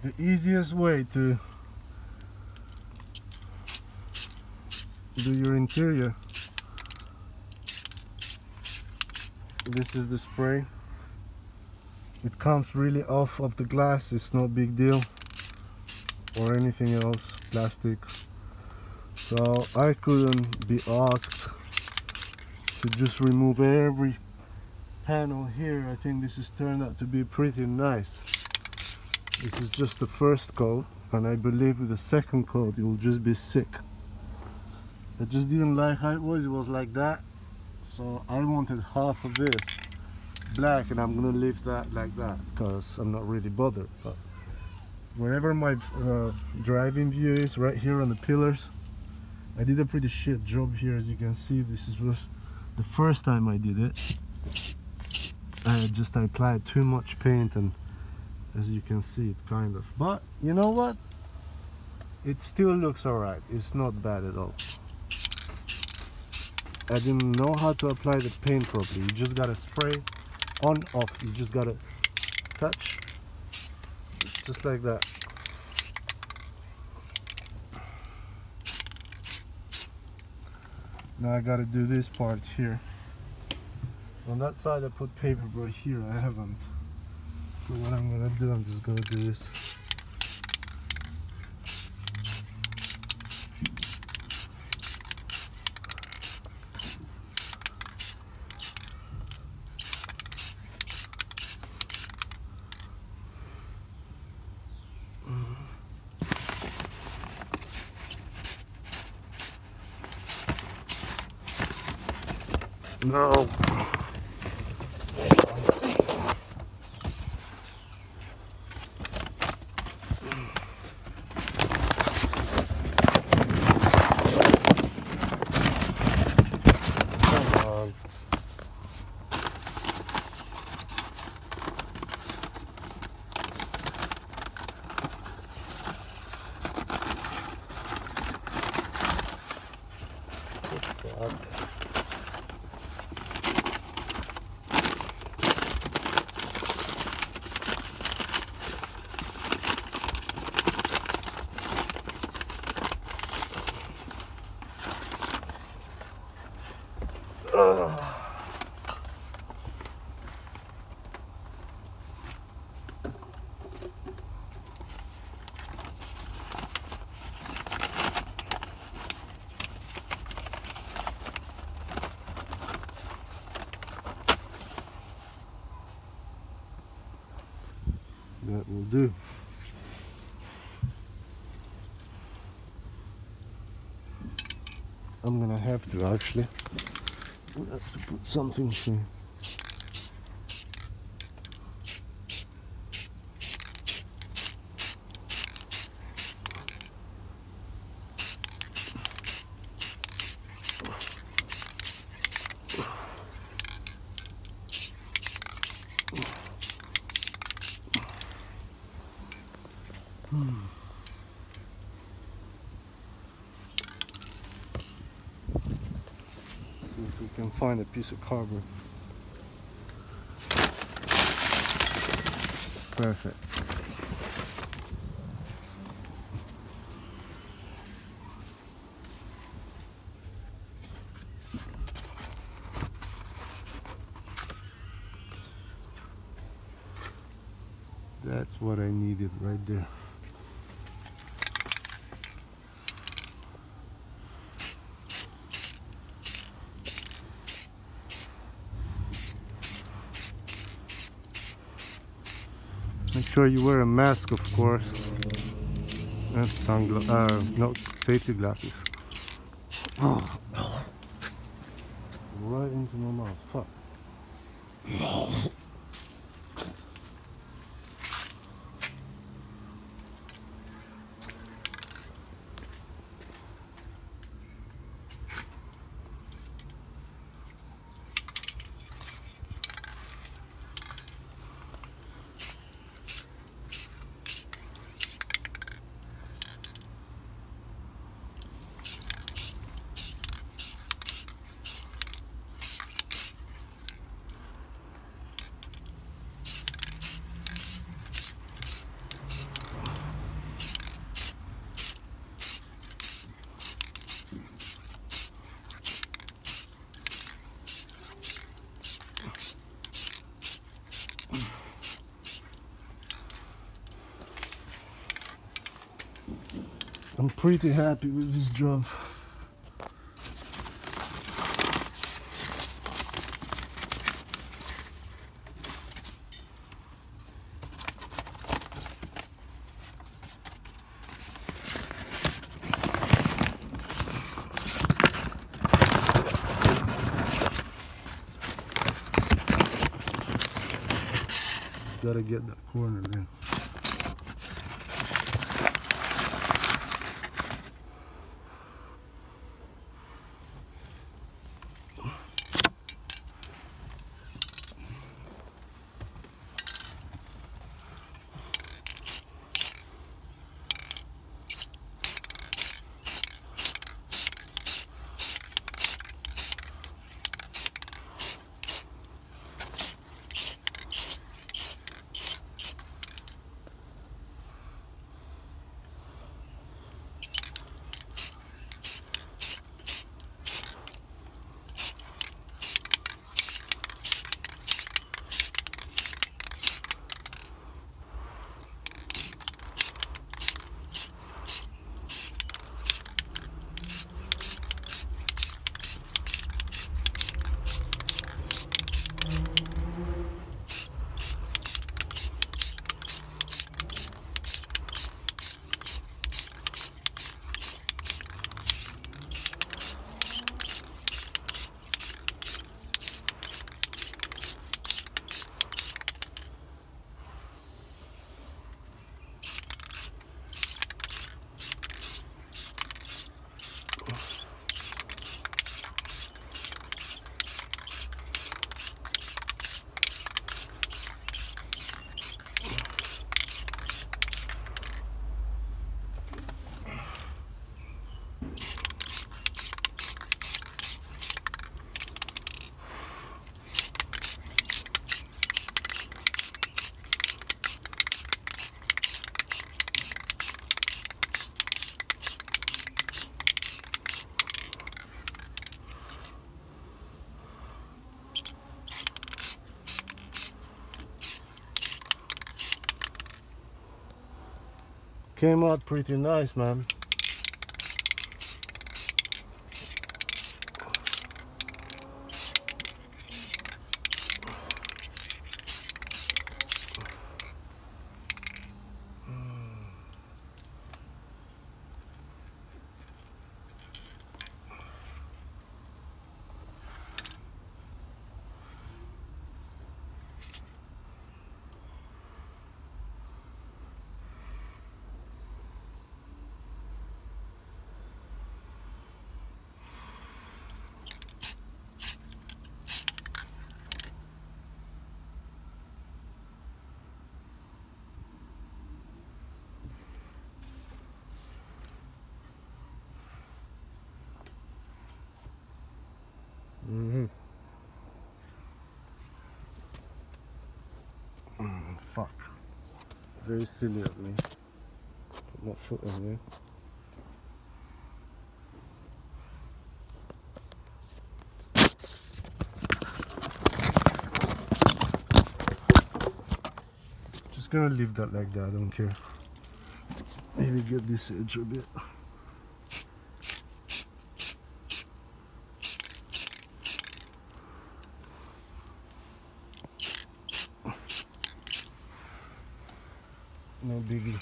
The easiest way to do your interior, this is the spray. It comes really off of the glass, it's no big deal, or anything else, plastic. So I couldn't be asked to just remove every panel here. I think this has turned out to be pretty nice. This is just the first coat, and I believe with the second coat it will just be sick. I just didn't like how it was like that, so I wanted half of this black, and I'm gonna leave that like that because I'm not really bothered. But wherever my driving view is, right here on the pillars, I did a pretty shit job here. As you can see, this was the first time I did it. I applied too much paint, and as you can see, it kind of, but you know what, it still looks alright. It's not bad at all. I didn't know how to apply the paint properly. You just gotta spray on, off. You just gotta touch, just like that. Now I gotta do this part here. On that side I put paper, but here I haven't. So what I'm gonna do, I'm just gonna do this. No. That will do. I'm gonna have to actually. I'm gonna have to put something here. See if we can find a piece of cardboard. Perfect. That's what I needed right there. Make sure you wear a mask, of course, and sunglasses, no, safety glasses. Oh. Right into my mouth, fuck. I'm pretty happy with this job. Gotta get that corner in. Came out pretty nice, man. Fuck. Very silly of me. Put my foot in there. Just gonna leave that like that, I don't care. Maybe get this edge a bit. No biggie.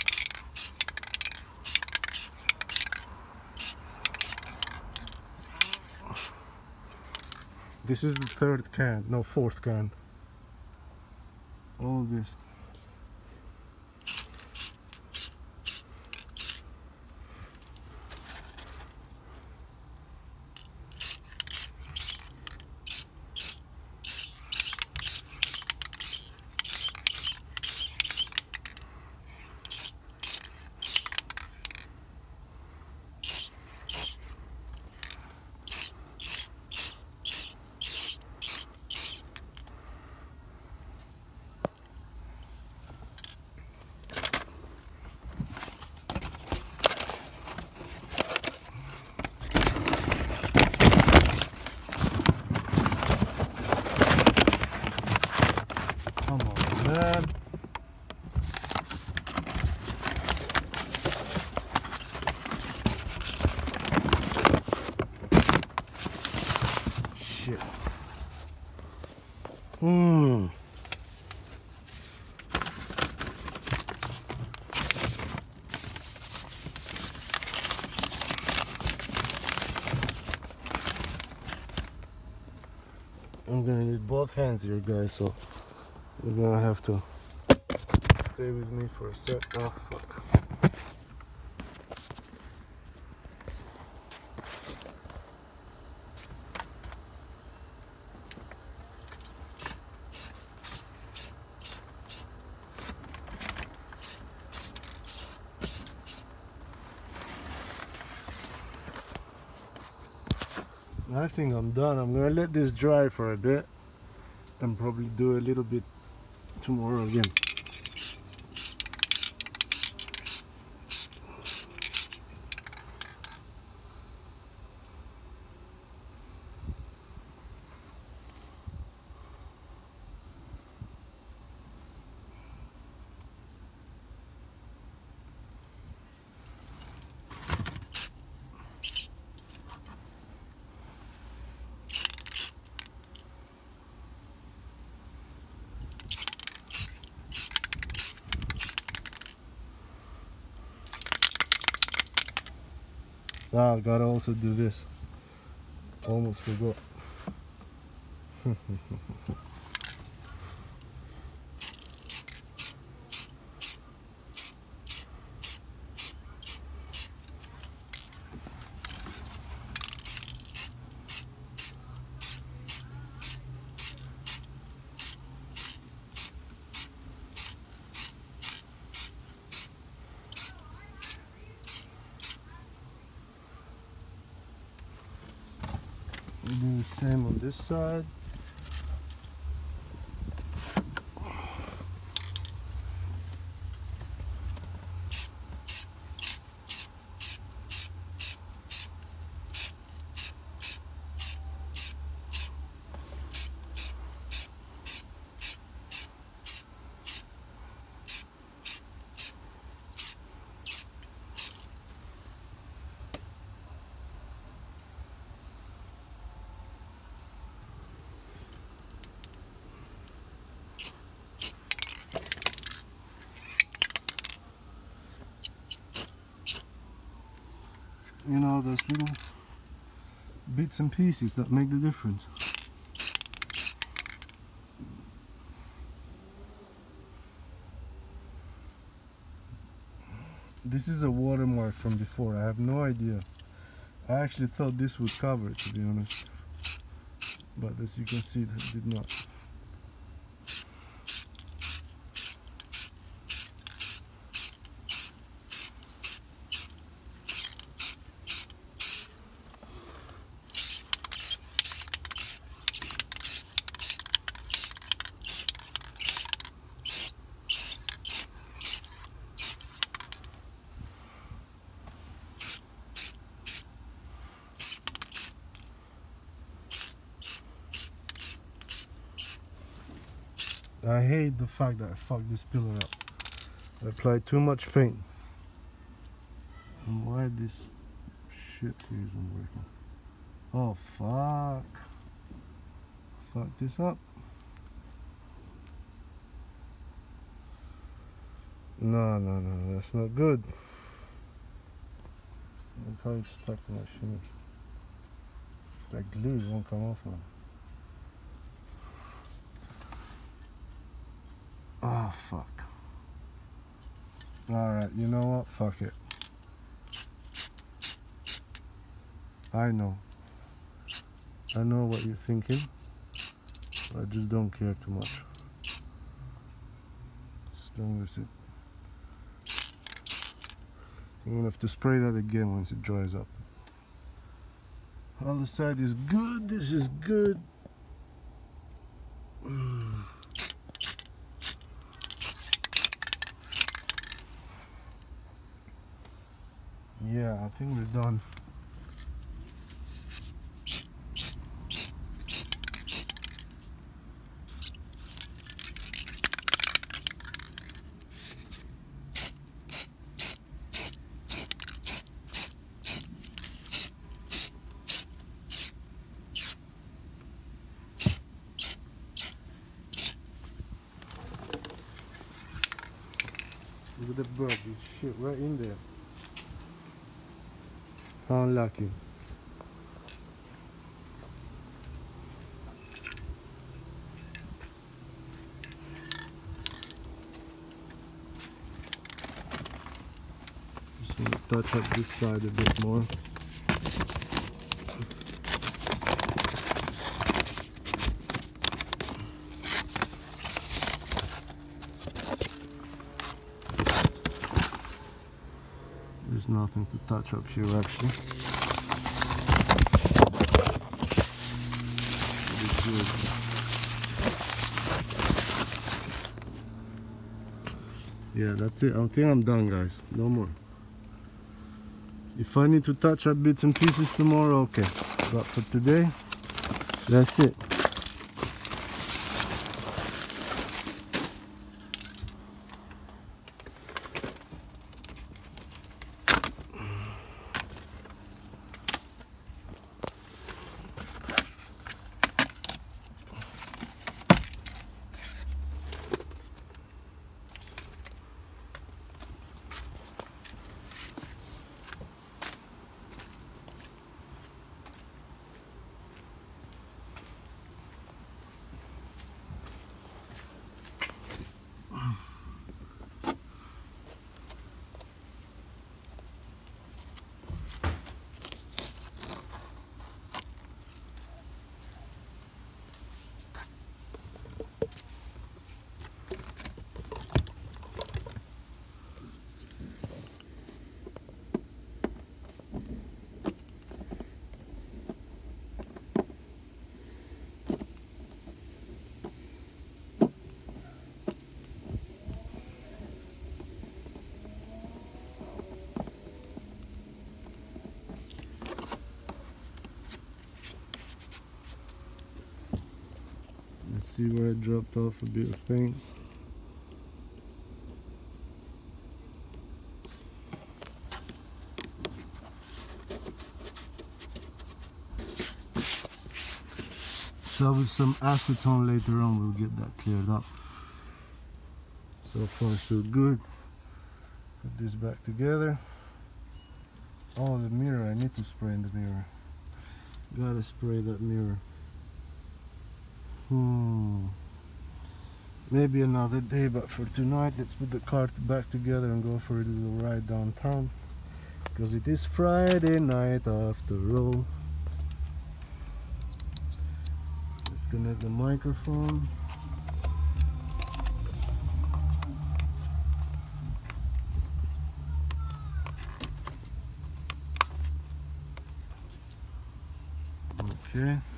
This is the third can, no, fourth can. All this. both hands here, guys, so you're gonna have to stay with me for a sec. Oh, fuck. I think I'm done. I'm gonna let this dry for a bit and probably do a little bit tomorrow again. Ah, I gotta also do this. Almost forgot. Do the same on this side. You know, those little bits and pieces that make the difference. This is a watermark from before. I have no idea. I actually thought this would cover it, to be honest, but as you can see, it did not. I hate the fact that I fucked this pillar up. I applied too much paint. And why this shit here isn't working? Oh fuck. Fuck this up. No, that's not good. Look how it's stuck to my shimmy. That glue won't come off now. Oh fuck. Alright, you know what? Fuck it. I know what you're thinking. I just don't care too much. As long as it... I'm gonna have to spray that again once it dries up. Other side is good, this is good. Yeah, I think we're done. Look at the bird, this shit right in there. How unlucky. touch up this side a bit more. There's nothing to touch up here actually. Yeah, that's it. I think I'm done, guys. No more. If I need to touch up bits and pieces tomorrow, okay. But for today, that's it. See where it dropped off a bit of paint. So with some acetone later on we'll get that cleared up. So far so good. Put this back together. Oh, the mirror, I need to spray in the mirror. Gotta spray that mirror. Maybe another day, but for tonight let's put the car back together and go for a little ride downtown, because it is Friday night after all. Let's connect the microphone. Okay.